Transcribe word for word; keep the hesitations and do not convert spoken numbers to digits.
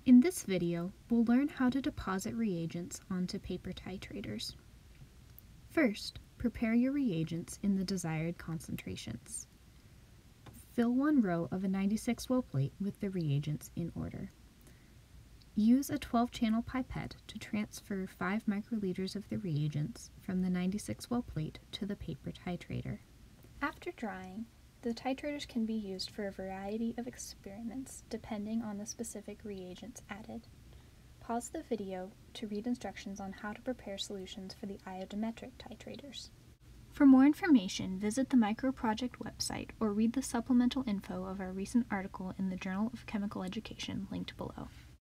In this video, we'll learn how to deposit reagents onto paper titrators. First, prepare your reagents in the desired concentrations. Fill one row of a ninety-six well plate with the reagents in order. Use a twelve channel pipette to transfer five microliters of the reagents from the ninety-six well plate to the paper titrator. After drying, the titrators can be used for a variety of experiments depending on the specific reagents added. Pause the video to read instructions on how to prepare solutions for the iodometric titrators. For more information, visit the MicroProject website or read the supplemental info of our recent article in the Journal of Chemical Education linked below.